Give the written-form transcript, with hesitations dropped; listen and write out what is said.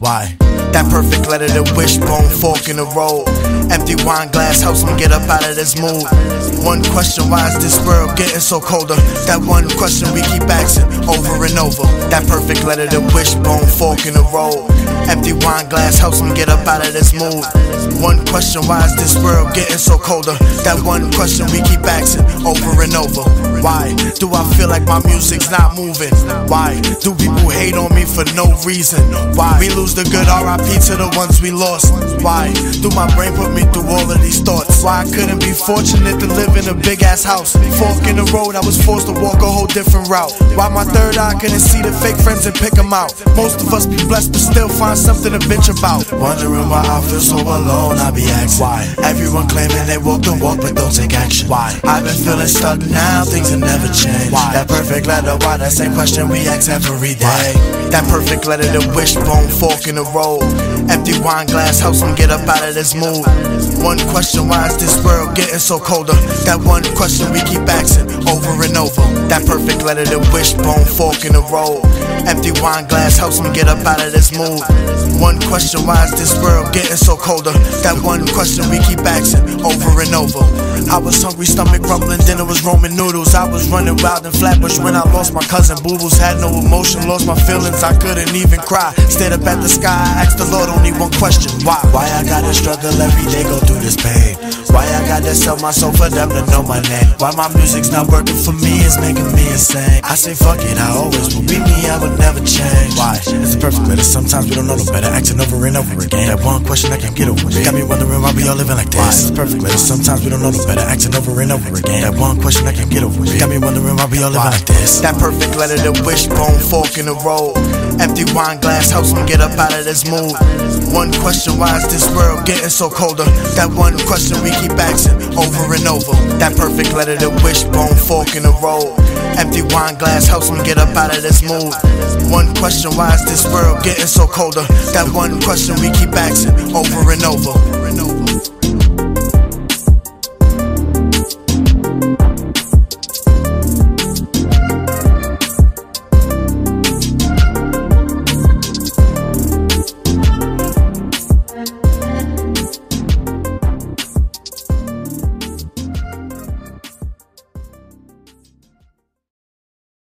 Why? That perfect letter, the wishbone, fork in the road. Empty wine glass helps me get up out of this mood. One question, why is this world getting so colder? That one question we keep asking over and over. That perfect letter, the wishbone, fork in the road. Empty wine glass helps me get up out of this mood. One question, why is this world getting so colder? That one question we keep asking over and over. Why do I feel like my music's not moving? Why do people hate on me for no reason? Why we lose the good, RIP to the ones we lost? Why do my brain put me through all of these thoughts? Why I couldn't be fortunate to live in a big ass house? Fork in the road, I was forced to walk a whole different route. Why my third eye couldn't see the fake friends and pick them out? Most of us be blessed but still find something to bitch about. Wondering why I feel so alone, I be asking why. Everyone claiming they walk the walk but don't take action. Why? I've been feeling stuck now, things have never changed. Why? That perfect letter, why? That same question we ask every day. That perfect letter, the wishbone, fork in the road. Empty wine glass helps me get up out of this mood. One question, why is this world getting so colder? That one question we keep asking over and over. That perfect letter, the wishbone, fork in the road. Empty wine glass helps me get up out of this mood. One question, why is this world getting so colder? That one question we keep asking over and over. I was hungry, stomach rumbling, dinner was Roman noodles. I was running wild in Flatbush when I lost my cousin Boo-boos. Had no emotion, lost my feelings, I couldn't even cry. Stared up at the sky, I asked the Lord only one question. Why? Why I gotta struggle every day, go through this pain? Why I gotta sell my soul for them to know my name? Why my music's not working for me, it's making me insane. I say fuck it, I always will be me, I will never change. Why? It's a perfect letter, sometimes we don't know no better. Acting over and over again, that one question I can't get over. Got me wondering why we all living like this. Why? It's a perfect letter, sometimes we don't know no better. Acting over and over again, that one question I can't get over. Got me wondering why we all living like this. That perfect letter, the wishbone, fork in the road. Empty wine glass helps me get up out of this mood. One question, why is this world getting so colder? That one question we keep asking over and over. That perfect letter, the wishbone, fork in the road. Empty wine glass helps me get up out of this mood. One question, why is this world getting so colder? That one question we keep asking over and over.